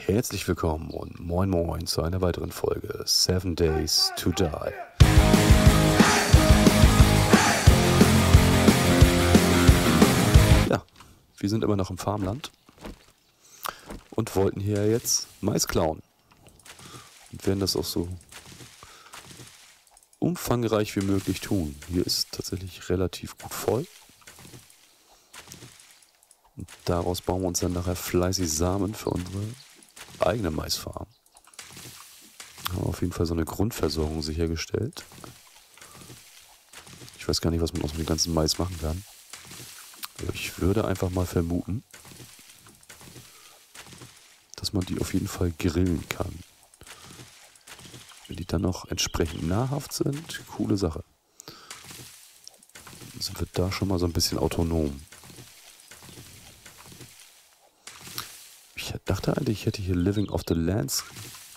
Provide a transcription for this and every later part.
Herzlich willkommen und moin moin zu einer weiteren Folge 7 Days to Die. Ja, wir sind immer noch im Farmland und wollten hier jetzt Mais klauen. Und werden das auch so umfangreich wie möglich tun. Hier ist tatsächlich relativ gut voll. Und daraus bauen wir uns dann nachher fleißig Samen für unsere eigene Maisfarm. Haben auf jeden Fall so eine Grundversorgung sichergestellt. Ich weiß gar nicht, was man aus dem ganzen Mais machen kann. Aber ich würde einfach mal vermuten, dass man die auf jeden Fall grillen kann. Wenn die dann noch entsprechend nahrhaft sind, coole Sache. Dann wird da schon mal so ein bisschen autonom. Ich dachte eigentlich, ich hätte hier Living off the Lands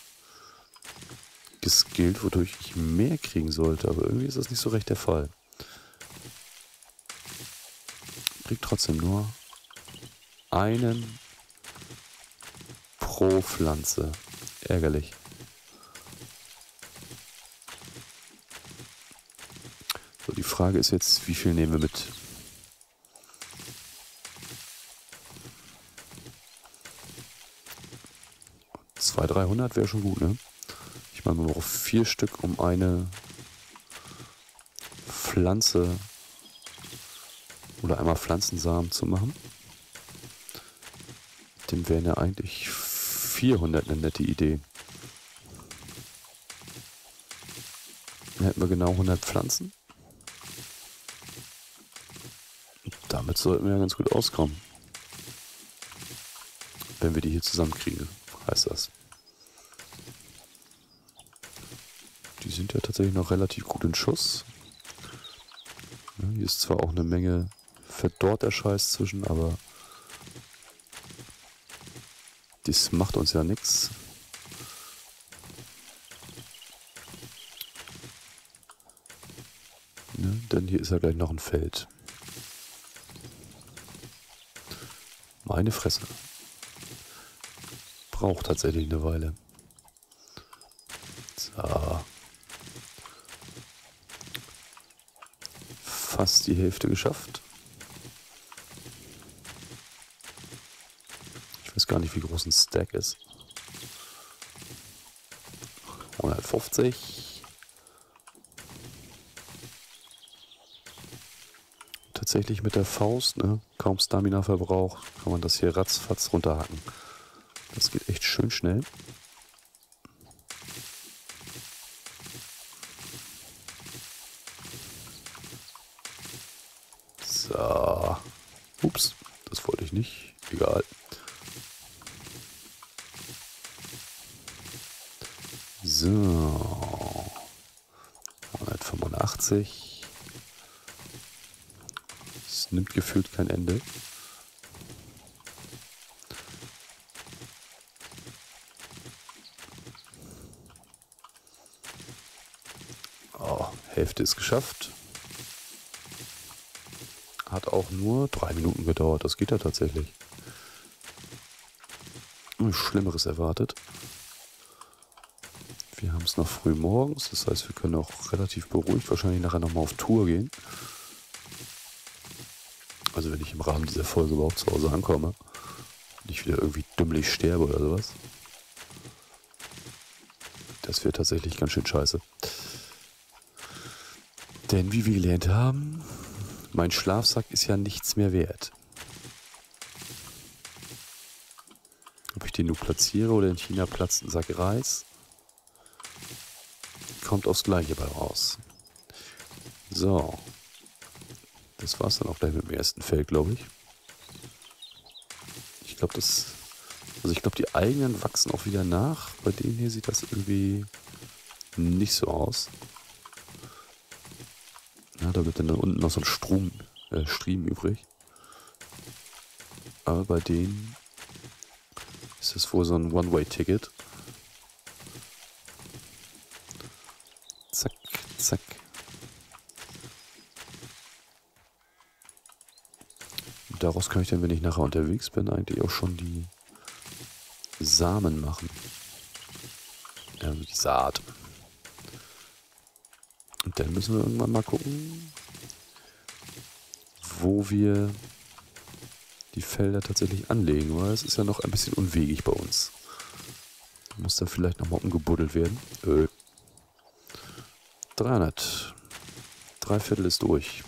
geskillt, wodurch ich mehr kriegen sollte, aber irgendwie ist das nicht so recht der Fall. Ich krieg trotzdem nur einen pro Pflanze. Ärgerlich. So, die Frage ist jetzt, wie viel nehmen wir mit? $200, $300 wäre schon gut, ne? Ich meine, man braucht 4 Stück, um eine Pflanze oder einmal Pflanzensamen zu machen. Dem wären ja eigentlich 400 eine nette Idee. Dann hätten wir genau 100 Pflanzen. Und damit sollten wir ja ganz gut auskommen. Wenn wir die hier zusammenkriegen, heißt das. Die sind ja tatsächlich noch relativ gut in Schuss. Ja, hier ist zwar auch eine Menge verdorrter Scheiß zwischen, aber das macht uns ja nichts. Ne? Denn hier ist ja gleich noch ein Feld. Meine Fresse. Braucht tatsächlich eine Weile. So. Fast die Hälfte geschafft. Ich weiß gar nicht, wie groß ein Stack ist. 150. Tatsächlich mit der Faust, ne? Kaum Stamina-Verbrauch, kann man das hier ratzfatz runterhacken. Das geht echt schön schnell. So. Ups, das wollte ich nicht. Egal. So. 185. Es nimmt gefühlt kein Ende. Oh, Hälfte ist geschafft. Hat auch nur 3 Minuten gedauert. Das geht ja tatsächlich. Schlimmeres erwartet. Wir haben es noch früh morgens. Das heißt, wir können auch relativ beruhigt wahrscheinlich nachher nochmal auf Tour gehen. Also wenn ich im Rahmen dieser Folge überhaupt zu Hause ankomme. Nicht wieder irgendwie dümmlich sterbe oder sowas. Das wäre tatsächlich ganz schön scheiße. Denn wie wir gelernt haben, mein Schlafsack ist ja nichts mehr wert. Ob ich den nur platziere oder in China platzt ein Sack Reis, kommt aufs Gleiche bei raus. So. Das war's dann auch gleich mit dem ersten Feld, glaube ich. Ich glaube, die eigenen wachsen auch wieder nach. Bei denen hier sieht das irgendwie nicht so aus. Ja, da wird dann unten noch so ein Striemen übrig. Aber bei denen ist es wohl so ein One-Way-Ticket. Zack, zack. Und daraus kann ich dann, wenn ich nachher unterwegs bin, eigentlich auch schon die Samen machen. Also die Saat. Und dann müssen wir irgendwann mal gucken, wo wir die Felder tatsächlich anlegen, weil es ist ja noch ein bisschen unwegig bei uns. Muss da vielleicht nochmal umgebuddelt werden. 300. 3/4 ist durch.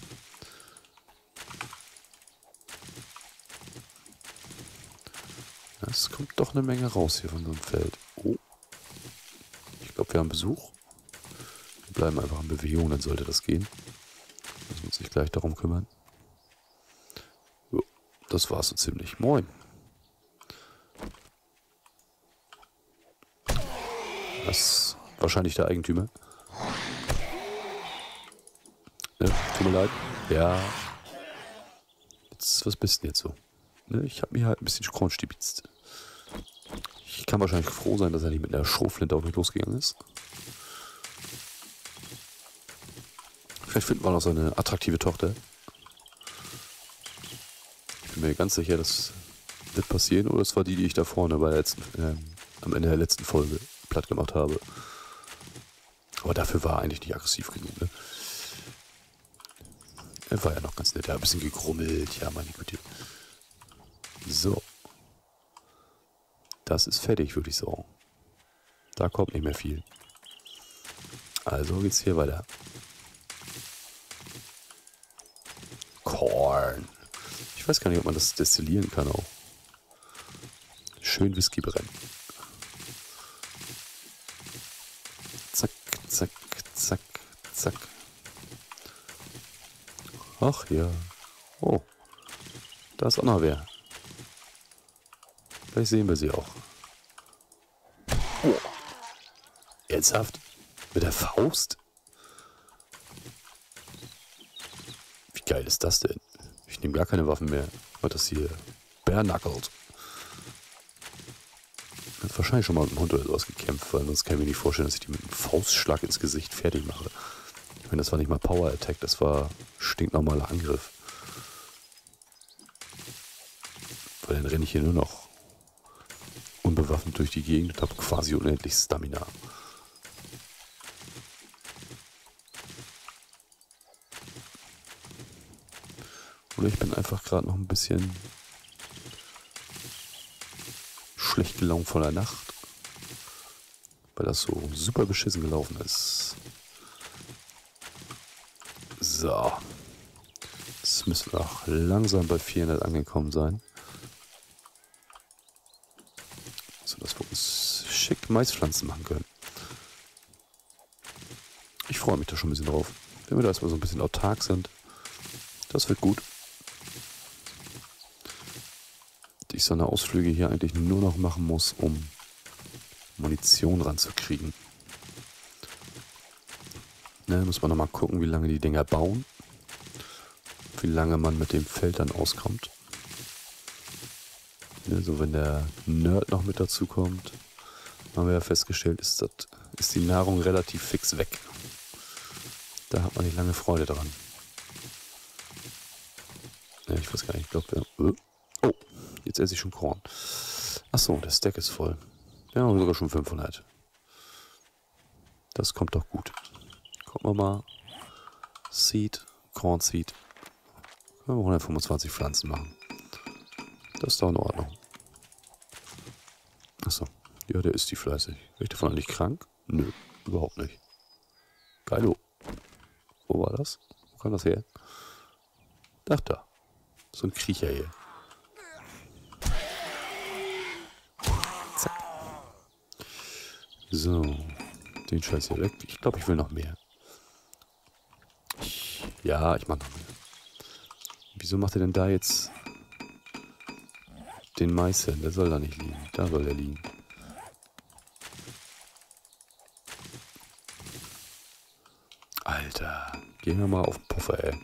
Es kommt doch eine Menge raus hier von so einem Feld. Oh. Ich glaube, wir haben Besuch. Wir bleiben einfach in Bewegung, dann sollte das gehen. Müssen wir uns nicht gleich darum kümmern. Jo, das war's so ziemlich. Moin. Das ist wahrscheinlich der Eigentümer. Ne, tut mir leid. Ja. Jetzt, was bist du denn jetzt so? Ne, ich habe mir halt ein bisschen Korn stibitzt. Ich kann wahrscheinlich froh sein, dass er nicht mit einer Schrotflinte auf mich losgegangen ist. Vielleicht finden wir noch so eine attraktive Tochter. Ich bin mir ganz sicher, das wird passieren. Oder es war die ich da vorne bei der letzten, am Ende der letzten Folge platt gemacht habe. Aber dafür war er eigentlich nicht aggressiv genug. Ne? Er war ja noch ganz nett. Er hat ein bisschen gegrummelt. Ja, meine Güte. So. Das ist fertig, würde ich sagen. Da kommt nicht mehr viel. Also geht's hier weiter. Korn. Ich weiß gar nicht, ob man das destillieren kann auch. Schön Whisky brennen. Zack, zack, zack, zack. Ach ja. Oh. Da ist auch noch wer. Vielleicht sehen wir sie auch. Oh. Ernsthaft? Mit der Faust? Wie geil ist das denn? Ich nehme gar keine Waffen mehr. Weil das hier bare-knuckled. Hat wahrscheinlich schon mal mit dem Hund oder sowas gekämpft, weil sonst kann ich mir nicht vorstellen, dass ich die mit einem Faustschlag ins Gesicht fertig mache. Ich meine, das war nicht mal Power Attack, das war stinknormaler Angriff. Weil dann renne ich hier nur noch unbewaffnet durch die Gegend und habe quasi unendlich Stamina. Oder ich bin einfach gerade noch ein bisschen schlecht gelaunt von der Nacht, weil das so super beschissen gelaufen ist. So. Jetzt müssen wir auch langsam bei 400 angekommen sein. Sodass wir uns schick Maispflanzen machen können. Ich freue mich da schon ein bisschen drauf. Wenn wir da erstmal so ein bisschen autark sind, das wird gut. Ich so eine Ausflüge hier eigentlich nur noch machen muss, um Munition ranzukriegen. Ne, muss man noch mal gucken, wie lange die Dinger bauen. Wie lange man mit dem Feld dann auskommt. Ne, so wenn der Nerd noch mit dazu kommt, haben wir ja festgestellt, ist die Nahrung relativ fix weg. Da hat man nicht lange Freude dran. Ja, ich weiß gar nicht, ich glaube, oh, jetzt esse ich schon Korn. Achso, der Stack ist voll. Wir haben sogar schon 500. Das kommt doch gut. Gucken wir mal. Seed, Corn Seed. Können wir 125 Pflanzen machen. Das ist doch in Ordnung. Achso. Ja, der ist die fleißig. Bin ich davon eigentlich krank? Nö, überhaupt nicht. Geilo. Wo war das? Wo kam das her? Ach, da. So ein Kriecher hier. Zack. So. Den Scheiß hier weg. Ich glaube, ich will noch mehr. Ja, ich mach noch mehr. Wieso macht er denn da jetzt den Mais hin? Der soll da nicht liegen. Da soll er liegen. Alter. Gehen wir mal auf den Puffer, ey.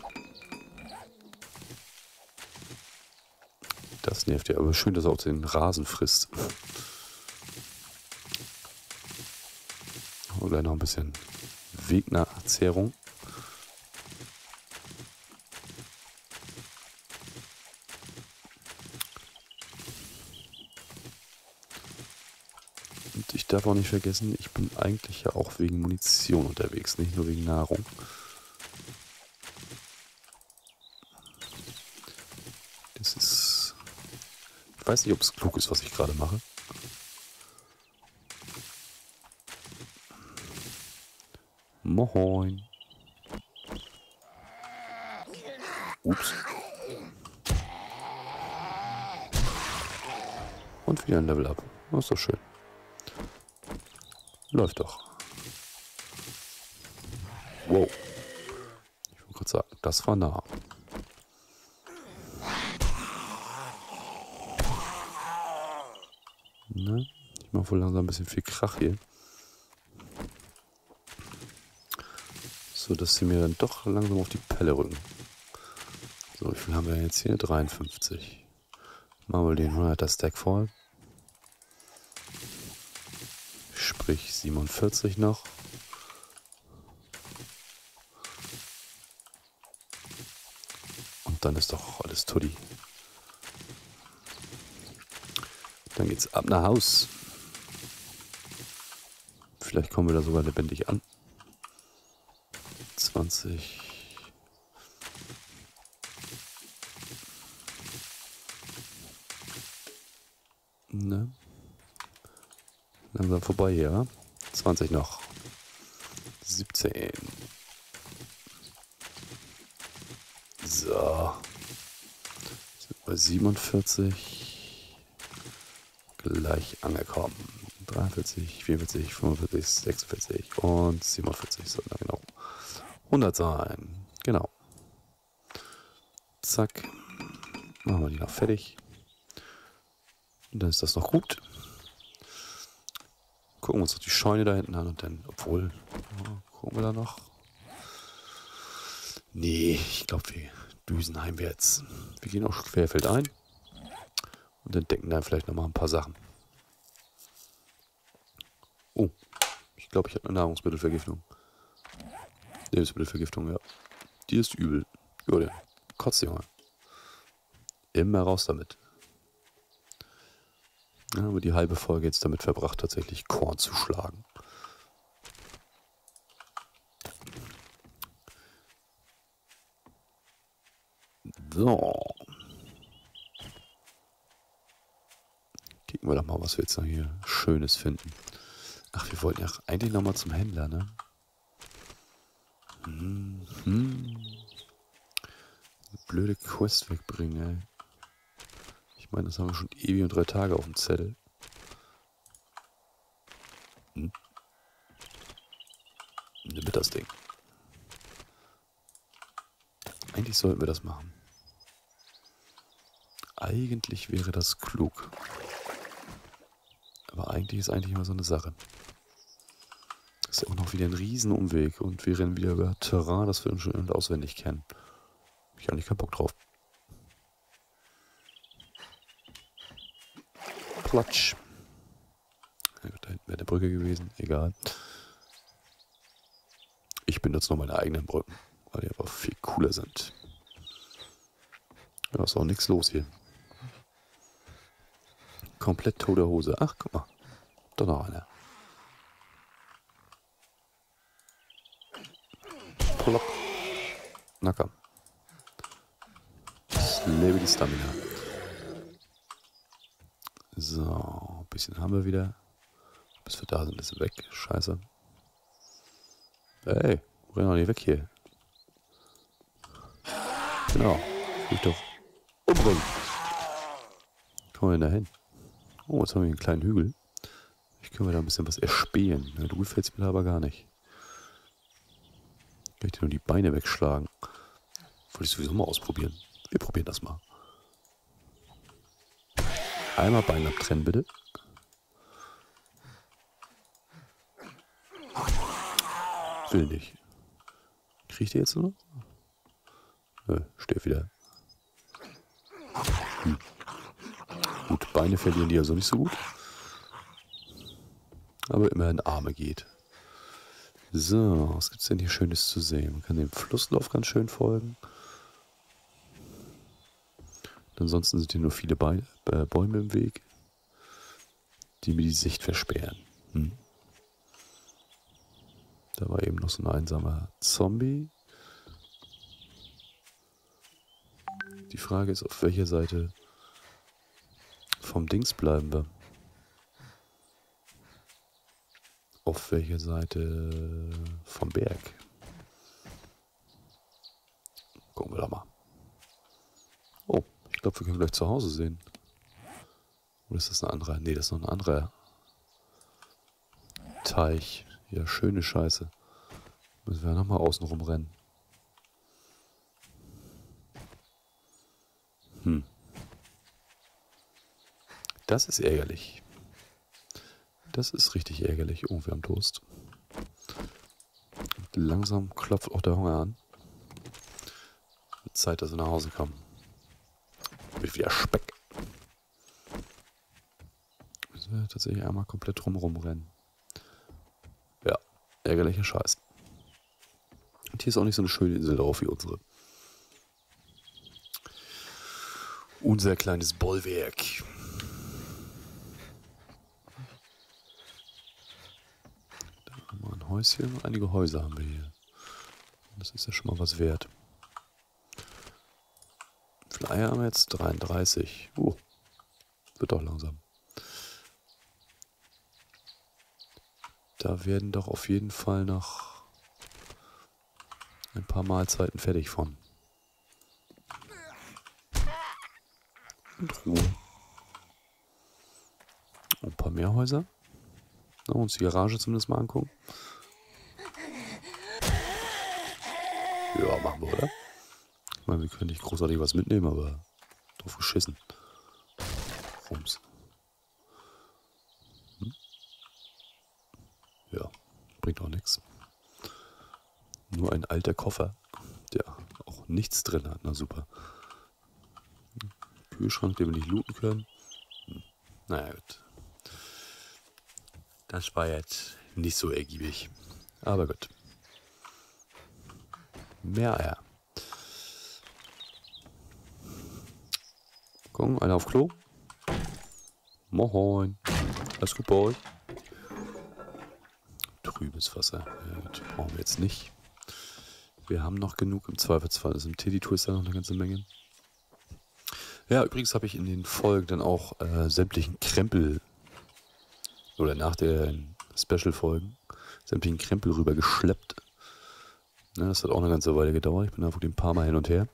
Das nervt ja. Aber schön, dass er auch den Rasen frisst. Und gleich noch ein bisschen Wegnacherzehrung. ich darf auch nicht vergessen, ich bin eigentlich ja auch wegen Munition unterwegs, nicht nur wegen Nahrung. Das ist... Ich weiß nicht, ob es klug ist, was ich gerade mache. Moin. Ups. Und wieder ein Level up. Das ist doch schön. Läuft doch. Wow. Ich wollte gerade sagen, das war nah. Ne? Ich mache wohl langsam ein bisschen viel Krach hier. So, dass sie mir dann doch langsam auf die Pelle rücken. So, wie viel haben wir jetzt hier? 53. Machen wir den 100er Stack voll. Sprich 47 noch. Und dann ist doch alles tutti. Dann geht's ab nach Haus. Vielleicht kommen wir da sogar lebendig an. 20. Ne? Langsam vorbei hier. 20 noch. 17. So. Sind bei 47. Gleich angekommen. 43, 44, 45, 46 und 47 soll da genau 100 sein. Genau. Zack. Machen wir die noch fertig. Und dann ist das noch gut. Gucken wir uns noch die Scheune da hinten an und dann, obwohl, gucken wir da noch. Nee, ich glaube, wir düsen heimwärts. Wir gehen auch querfeld ein und entdecken dann vielleicht nochmal ein paar Sachen. Oh, ich glaube, ich habe eine Nahrungsmittelvergiftung. Lebensmittelvergiftung, ja. Die ist übel. Ja, kotzt, Junge. Immer raus damit. Ja, aber die halbe Folge jetzt damit verbracht, tatsächlich Korn zu schlagen. So. Gucken wir doch mal, was wir jetzt noch hier Schönes finden. Ach, wir wollten ja eigentlich nochmal zum Händler, ne? Eine blöde Quest wegbringen, ey. Ich meine, das haben wir schon ewig und 3 Tage auf dem Zettel. Nimm mit das Ding. Eigentlich sollten wir das machen. Eigentlich wäre das klug. Aber eigentlich ist eigentlich immer so eine Sache. Das ist ja auch noch wieder ein Riesenumweg und wir rennen wieder über Terrain, das wir schon auswendig kennen. Hab ich eigentlich keinen Bock drauf. Platsch. Ja, da hinten wäre eine Brücke gewesen, egal. Ich benutze noch meine eigenen Brücken, weil die einfach viel cooler sind. Ja, ist auch nichts los hier. Komplett tote Hose. Ach, guck mal. Doch noch einer. Plopp. Na komm. Ich lebe die Stamina. So, ein bisschen haben wir wieder. Bis wir da sind, ist er weg. Scheiße. Ey, renn doch nicht weg hier. Genau. Ich doch umbringen. Kommen wir denn da hin? Oh, jetzt haben wir einen kleinen Hügel. Ich können wir da ein bisschen was erspähen. Ja, du gefällst mir da aber gar nicht. Ich möchte nur die Beine wegschlagen. Wollte ich sowieso mal ausprobieren. Wir probieren das mal. Einmal Bein abtrennen, bitte. Will nicht. Kriegt ihr jetzt noch? Nö, steht wieder. Gut, Beine verlieren die also nicht so gut. Aber immerhin Arme geht. So, was gibt's denn hier Schönes zu sehen? Man kann dem Flusslauf ganz schön folgen. Ansonsten sind hier nur viele Bäume im Weg, die mir die Sicht versperren. Da war eben noch so ein einsamer Zombie. Die Frage ist, auf welcher Seite vom Dings bleiben wir? Auf welcher Seite vom Berg? Gucken wir da mal. Oh, ich glaube, wir können gleich zu Hause sehen. Oder ist das ein anderer? Nee, das ist noch ein anderer Teich. Ja, schöne Scheiße. Müssen wir nochmal außen rumrennen. Das ist ärgerlich. Das ist richtig ärgerlich. Oh, wir haben Durst. Und langsam klopft auch der Hunger an. Wird Zeit, dass wir nach Hause kommen. Wird wieder Speck. Müssen wir tatsächlich einmal komplett drumherum rennen. Ja, ärgerlicher Scheiß. Und hier ist auch nicht so eine schöne Insel drauf wie unsere. Unser kleines Bollwerk. Da haben wir ein Häuschen. Einige Häuser haben wir hier. Das ist ja schon mal was wert. Wie viele Eier haben wir jetzt? 33. Wird doch langsam. Da werden doch auf jeden Fall noch ein paar Mahlzeiten fertig von. Und Ruhe. Ein paar mehr Häuser. Na, uns die Garage zumindest mal angucken. Ja, machen wir, oder? Ich meine, wir können nicht großartig was mitnehmen, aber drauf geschissen. Rums. Ja, bringt auch nichts. Nur ein alter Koffer, der auch nichts drin hat. Na super. Kühlschrank, den wir nicht looten können. Naja, gut. Das war jetzt nicht so ergiebig. Aber gut. Mehr Eier. Gucken, einer auf Klo. Moin. Alles gut bei euch? Trübes Wasser. Ja, gut, brauchen wir jetzt nicht. Wir haben noch genug. Im Zweifelsfall ist im Teddy-Twister noch eine ganze Menge. Ja, übrigens habe ich in den Folgen dann auch sämtlichen Krempel oder nach den Special-Folgen sämtlichen Krempel rüber geschleppt. Ja, das hat auch eine ganze Weile gedauert. Ich bin da wirklich ein paar Mal hin und her.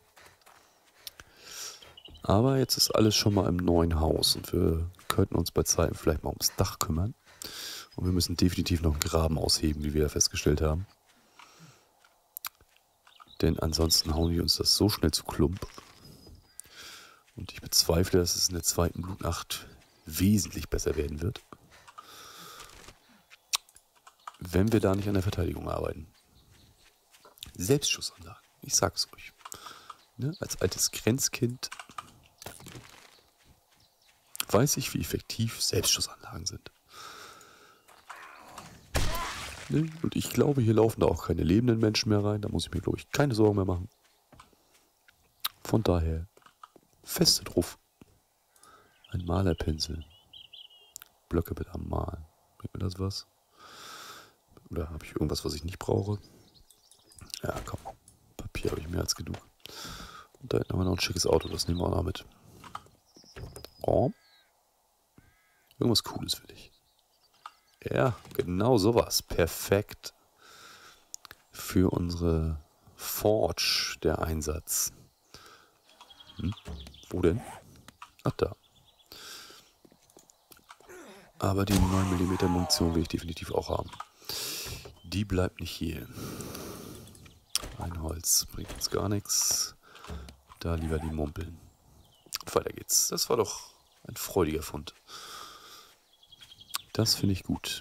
Aber jetzt ist alles schon mal im neuen Haus und wir könnten uns bei Zeiten vielleicht mal ums Dach kümmern. Und wir müssen definitiv noch einen Graben ausheben, wie wir ja festgestellt haben. Denn ansonsten hauen die uns das so schnell zu Klump. Und ich bezweifle, dass es in der zweiten Blutnacht wesentlich besser werden wird, wenn wir da nicht an der Verteidigung arbeiten. Selbstschussanlagen, ich sag's euch. Ne? Als altes Grenzkind weiß ich, wie effektiv Selbstschussanlagen sind. Ne? Und ich glaube, hier laufen da auch keine lebenden Menschen mehr rein. Da muss ich mir, glaube ich, keine Sorgen mehr machen. Von daher, feste drauf. Ein Malerpinsel. Blöcke mit am Malen. Bringt mir das was? Oder habe ich irgendwas, was ich nicht brauche? Ja, komm. Papier habe ich mehr als genug. Und da hinten haben wir noch ein schickes Auto. Das nehmen wir auch noch mit. Oh. Irgendwas Cooles will ich. Ja, genau sowas. Perfekt. Für unsere Forge der Einsatz. Wo denn? Ach, da. Aber die 9mm Munition will ich definitiv auch haben. Die bleibt nicht hier. Ein Holz bringt uns gar nichts. Da lieber die Mumpeln. Und weiter geht's. Das war doch ein freudiger Fund. Das finde ich gut.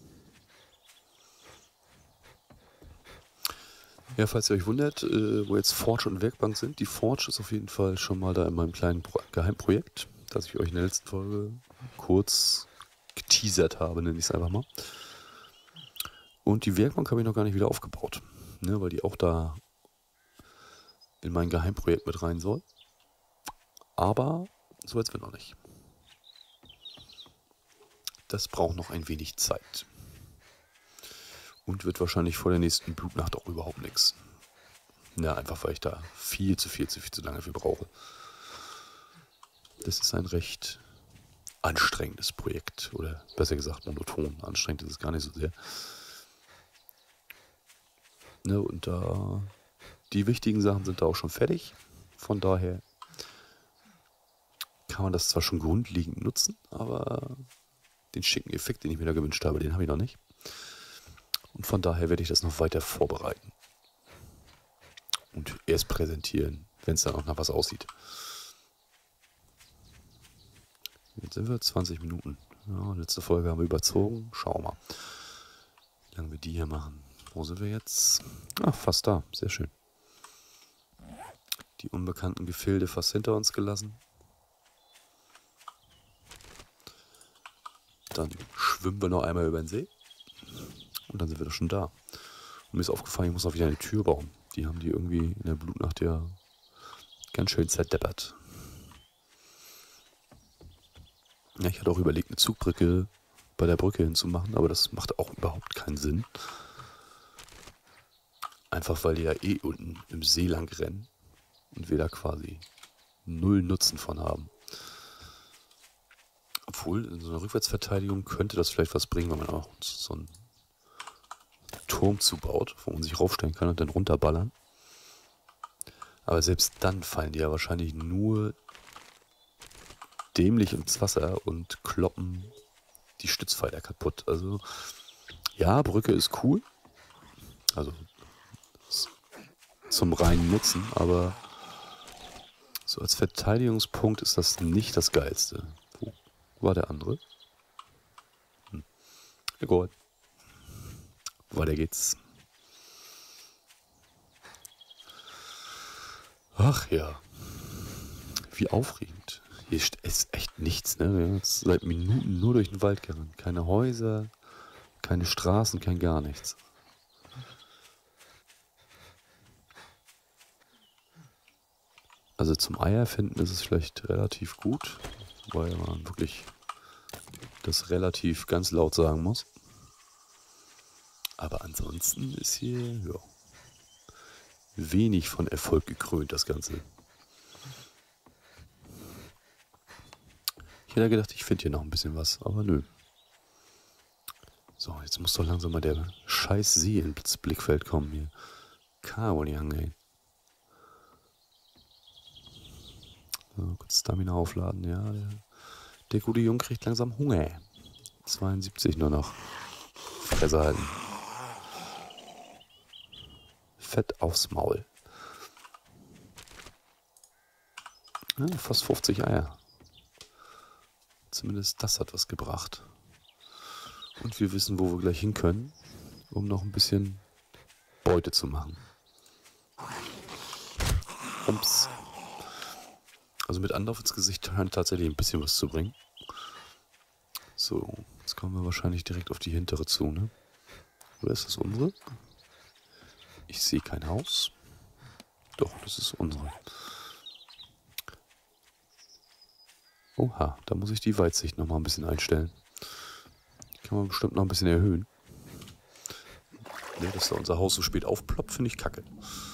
Ja, falls ihr euch wundert, wo jetzt Forge und Werkbank sind, die Forge ist auf jeden Fall schon mal da in meinem kleinen Geheimprojekt, das ich euch in der letzten Folge kurz geteasert habe, nenne ich es einfach mal. Und die Werkbank habe ich noch gar nicht wieder aufgebaut, ne, weil die auch da in mein Geheimprojekt mit rein soll. Aber so weit sind wir noch nicht. das braucht noch ein wenig Zeit. Und wird wahrscheinlich vor der nächsten Blutnacht auch überhaupt nichts. Ja, einfach weil ich da viel zu lange für brauche. Das ist ein recht anstrengendes Projekt. Oder besser gesagt monoton. Anstrengend ist es gar nicht so sehr. Ne, und die wichtigen Sachen sind da auch schon fertig. Von daher kann man das zwar schon grundlegend nutzen, aber den schicken Effekt, den ich mir da gewünscht habe, den habe ich noch nicht. Und von daher werde ich das noch weiter vorbereiten. Und erst präsentieren, wenn es dann auch nach was aussieht. Jetzt sind wir 20 Minuten. Ja, letzte Folge haben wir überzogen. Schauen wir mal, wie lange wir die hier machen. Wo sind wir jetzt? Ach, fast da. Sehr schön. Die unbekannten Gefilde fast hinter uns gelassen. Dann schwimmen wir noch einmal über den See. Und dann sind wir doch schon da. Und mir ist aufgefallen, ich muss auch wieder eine Tür bauen. Die haben die irgendwie in der Blutnacht ja ganz schön zerdeppert. Ja, ich hatte auch überlegt, eine Zugbrücke bei der Brücke hinzumachen, aber das macht auch überhaupt keinen Sinn. Einfach weil die ja eh unten im See lang rennen und wir da quasi null Nutzen von haben. Obwohl, in so einer Rückwärtsverteidigung könnte das vielleicht was bringen, wenn man auch so einen Turm zubaut, wo man sich raufstellen kann und dann runterballern. Aber selbst dann fallen die ja wahrscheinlich nur dämlich ins Wasser und kloppen die Stützpfeiler kaputt. Also, ja, Brücke ist cool. Also, zum reinen Nutzen, aber so als Verteidigungspunkt ist das nicht das Geilste. Wo war der andere? Egal. Weiter geht's. Ach ja. Wie aufregend. Hier ist echt nichts, ne? Wir haben jetzt seit Minuten nur durch den Wald gerannt. Keine Häuser, keine Straßen, kein gar nichts. Also zum Eierfinden ist es vielleicht relativ gut, weil man wirklich das relativ ganz laut sagen muss. Aber ansonsten ist hier, ja, wenig von Erfolg gekrönt, das Ganze. Ich hätte gedacht, ich finde hier noch ein bisschen was, aber nö. So, jetzt muss doch langsam mal der scheiß See ins Blickfeld kommen hier. Kaoliang, ey. So, kurz Stamina aufladen, ja. Der gute Junge kriegt langsam Hunger. 72 nur noch. Fresse halten. Fett aufs Maul. Ja, fast 50 Eier. Zumindest das hat was gebracht. Und wir wissen, wo wir gleich hin können, um noch ein bisschen Beute zu machen. Ups. Also mit Anlauf ins Gesicht scheint tatsächlich ein bisschen was zu bringen. So, jetzt kommen wir wahrscheinlich direkt auf die hintere zu, ne? Oder ist das unsere? Ich sehe kein Haus. Doch, das ist unsere. Oha, da muss ich die Weitsicht noch mal ein bisschen einstellen. Die kann man bestimmt noch ein bisschen erhöhen. Ne, dass da unser Haus so spät aufploppt, finde ich kacke.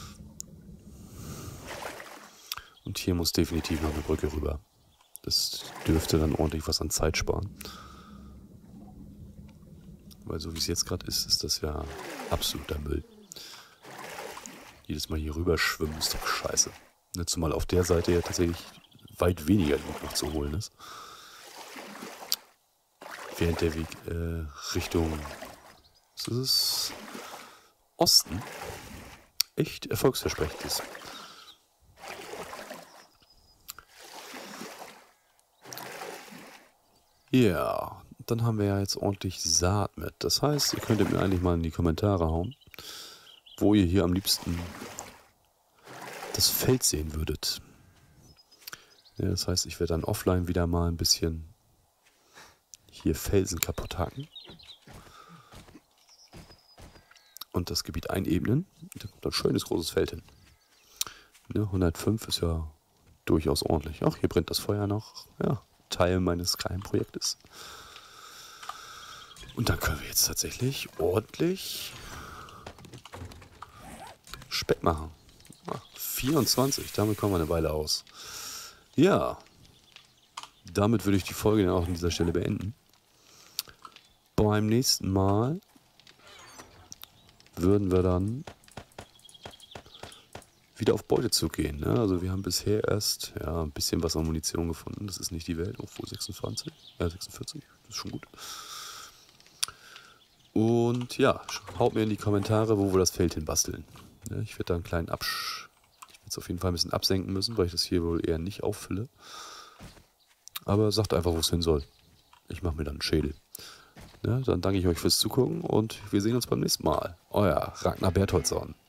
Und hier muss definitiv noch eine Brücke rüber. Das dürfte dann ordentlich was an Zeit sparen. Weil so wie es jetzt gerade ist, ist das ja absoluter Müll. Jedes Mal hier rüber schwimmen ist doch scheiße. Ne, zumal auf der Seite ja tatsächlich weit weniger Loot noch zu holen ist. Während der Weg Richtung, was ist es? Osten echt erfolgsversprechend ist. Ja, dann haben wir ja jetzt ordentlich Saat mit. Das heißt, ihr könntet mir eigentlich mal in die Kommentare hauen, wo ihr hier am liebsten das Feld sehen würdet. Ja, das heißt, ich werde dann offline wieder mal ein bisschen hier Felsen kaputt haken und das Gebiet einebnen. Da kommt ein schönes großes Feld hin. Ne, 105 ist ja durchaus ordentlich. Ach, hier brennt das Feuer noch. Ja, Teil meines kleinen Projektes. Und dann können wir jetzt tatsächlich ordentlich Speck machen. 24, damit kommen wir eine Weile aus. Ja, damit würde ich die Folge dann auch an dieser Stelle beenden. Beim nächsten Mal würden wir dann wieder auf Beutezug gehen. Ne? Also wir haben bisher erst ein bisschen was an Munition gefunden. Das ist nicht die Welt, obwohl 46, das ist schon gut. Und ja, haut mir in die Kommentare, wo wir das Feld hin basteln. Ne? Ich werde da einen kleinen ich werde es auf jeden Fall ein bisschen absenken müssen, weil ich das hier wohl eher nicht auffülle. Aber sagt einfach, wo es hin soll. Ich mache mir dann einen Schädel. Ja, dann danke ich euch fürs Zugucken und wir sehen uns beim nächsten Mal. Euer Ragnar Bertholdsson.